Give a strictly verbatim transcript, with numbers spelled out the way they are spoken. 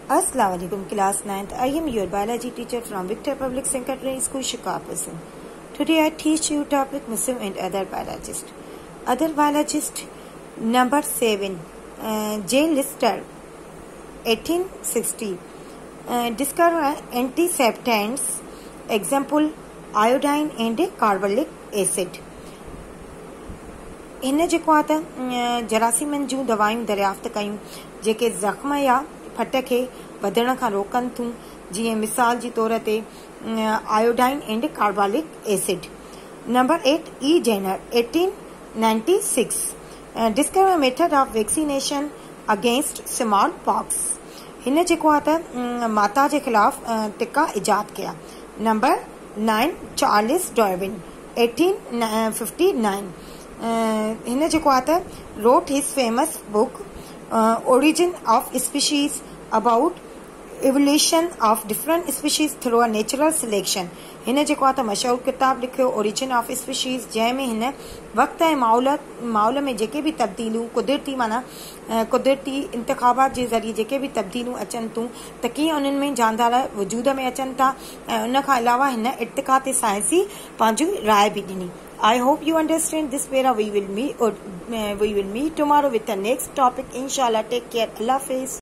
Assalamualaikum class ninth. I am your biology teacher from Victor Public Secondary School, Shikapur. Today I teach you topic Muslim and other biologist. Other biologist number seven, uh, J. Lister, eighteen sixty. Uh, discover antiseptants, example iodine and carbolic acid. इन जेको आहे त जरासीमनि जूं दवायूं दरियाफ़्त कयूं जेके ज़ख़्म या फट खे वधण खां रोकनि थियूं, जीअं मिसाल जी तौर ते iodine and carbolic acid. Number eight, E Jenner, eighteen ninety six. Discover method of vaccination against small pox. हिन जेको आहे त माता जे ख़िलाफ़ टिका इजाद कया. Number nine, Charles Darwin, eighteen fifty nine. हिन जेको आहे त wrote his famous book origin of species about evolution of different species through a natural selection. हिन जेको आहे त मशहूर किताब लिखियो ओरिजिन ऑफ स्पीशीज, जंहिंमें हिन वक़्त ऐं माहौल माहौल में जेके बि तब्दीलियूं कुदरती माना कुदरती इंतखाबात जे ज़रिए जेके बि तब्दीलियूं अचनि थियूं त कीअं उन्हनि में जानदार वजूद में अचनि था, ऐं उन खां अलावा हिन इर्तिक़ा ते साइंसी पंहिंजी राय बि ॾिनी. I hope you understand this. Where we will meet, or uh, we will meet tomorrow with the next topic. Inshallah, take care. Allah Hafiz.